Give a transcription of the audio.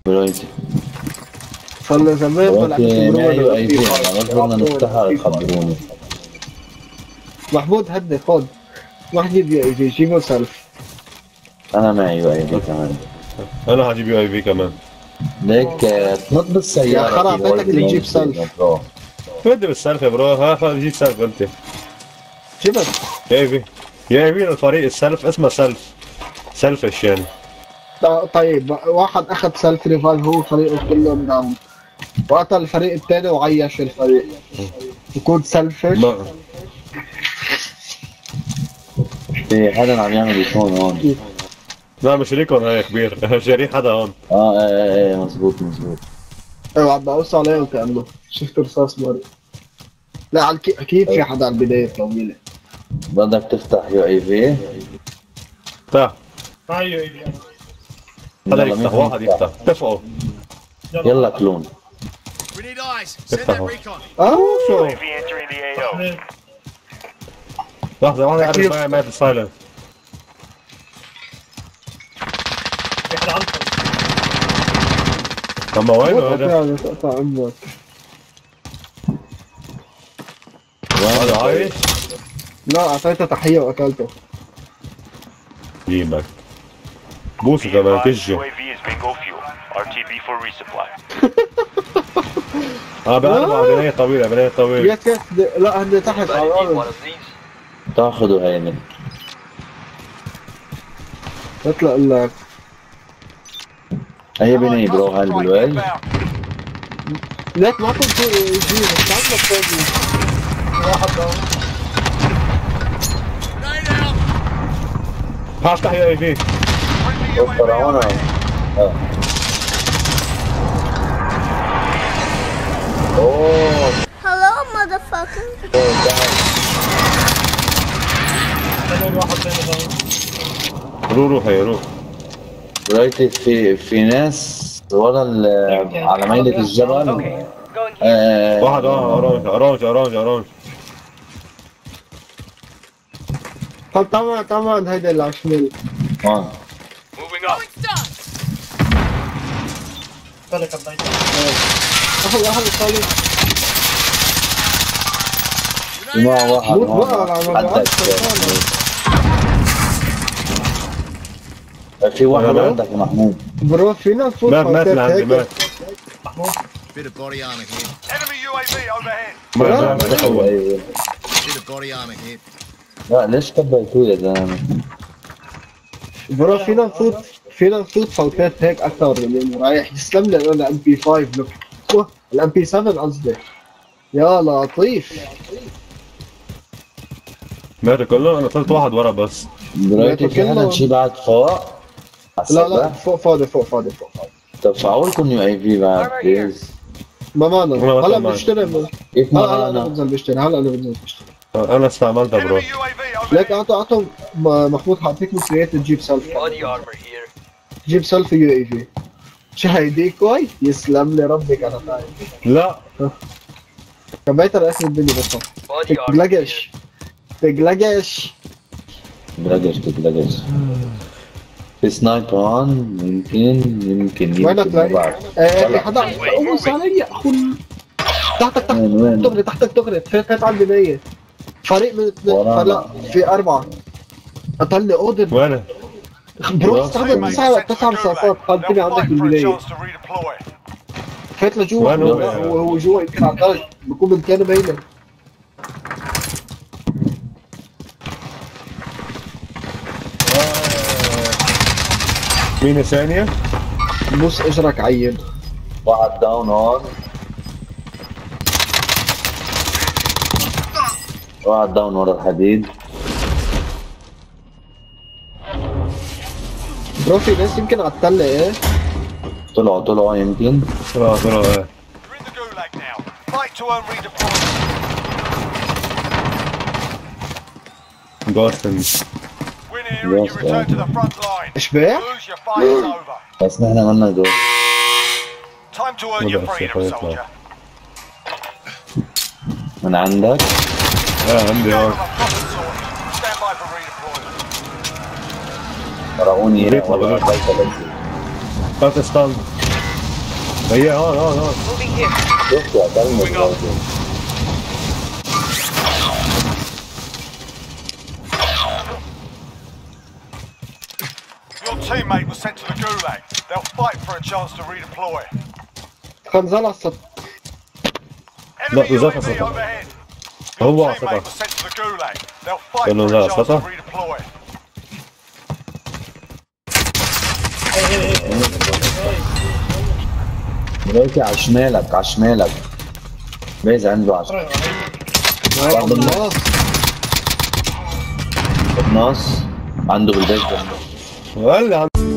برايتي صار لي زمان طلع معي اي بي، ما بدنا نفتحها تخبروني. محمود هدي خد واحد يجيب يو اي في جيبه سلف. انا معي اي بي كمان. انا هجيب اي بي كمان. ليك تنط بالسيارة يا خرا اعطيتك اللي تجيب سلف. بدي بالسلف يا برو، ها جيب سلف انت. جبت يا اي بي يا اي بي الفريق السلف اسمه سلفش يعني. طيب واحد اخذ سلف ريفايف هو فريقه كلهم داون، وقتل الفريق الثاني وعيش الفريق يكون سلفش. في حدا عم يعمل يكون هون. لا مش ريكون هاي كبير شاري حدا هون. ايه مزبوط. ايوه عم بقص عليه كأنه شفت رصاص مرة. لا على اكيد في حدا على البداية طويلة. بدك تفتح يو اي في؟ افتح. هاي يو اي في. هذا يفتح، واحد يفتح، اتفقوا. يلا كلون. افتحوا. شو لحظة واحدة قرب معي ما في السايلنت. اما وين هذا؟ تقطع عمرك. هذا عايش؟ لا اعطيته تحية واكلته. جيبك. بوسه كمان كجه. بقلب على بناية طويلة. يس لا هن تحت على الارض. تاخذوا هيني. بطلع اقول لك. هي بناية برو هاي بالواي. ليك ما كنت يجي بس عندك ثاني. واحد داون. هفتح يا اي في. فرعون. اوه Hello, motherfucker. روح يا روح. برايتي في ناس ورا على ميلة الجبل. واحد اورانج. طب طبعا هيدا اللي على الشمال. اخذ الثاني. ما واحد في واحد عندك يا محمود. برو فينا نفوت مات لعندي مات. Bit of body armor here. Enemy UAV overhead. Bit of body armor here. لا ليش كبيتوه يا زلمه؟ برو فينا نفوت فوتات هيك اكثر من رايح. يسلم لي انا ام بي 5 لك الام بي 7 قصدي. يا لطيف. مات كله. انا طلت واحد ورا بس. برايتي في حدا شي بعد فوق؟ لا فوق فاضي. طب فعولكم يو اي في بعد بليز. ما معنا هلا بنشتري. كيف ما هلا انا بنزل بشتري. انا استعملتها برو. ليك اعطوا محمود حاعطيك مسؤولية تجيب سلف. جيب سلف يو اي في. شو هيدي كوي؟ يسلم لي ربك انا طاير. لا كمبيوتر رئيس الدنيا بس. تقلقش. في سنايبر هون يمكن وينك لاقي؟ في حدا قوص علي يا اخو. تحتك دغري فات على البداية. فريق من اثنين. لا في 4. قتلني اوردر. وين؟ برو استخدم 9 مسافات خلتني عندك بالبداية. فات لجوا. هو جوا يمكن على الدرج بكون مكانه بعيدة. مين ثانية؟ بص اجرك عين. واحد داون هون. واحد داون ورا الحديد. برو في ناس يمكن على التلة ايه؟ طلعوا يمكن. طلعوا ايه. You're in the gulag now. Fight to earn redeployment. جوستن. Win here and you return to the front line. ايش بيه؟ Lose your fight is over. بس نحن عملنا جول. Time to earn your freedom, soldier. من عندك؟ عندي هون. Stand by for redeployment. فرعوني باكستان. هي هون شفت قتلني برضه. Your teammate was sent to the gulag. They'll fight for a chance to redeploy. خنزل على السطح. Enemy نزل UAV السطح. overhead. هو Your على teammate السطح. was sent to the gulag. They'll fight كانوا for نزل a على chance to السطح. redeploy. دلوقتي على شمالك على شمالك. بيز عنده على شمالك. الله. الناس عنده بالبيت. ولا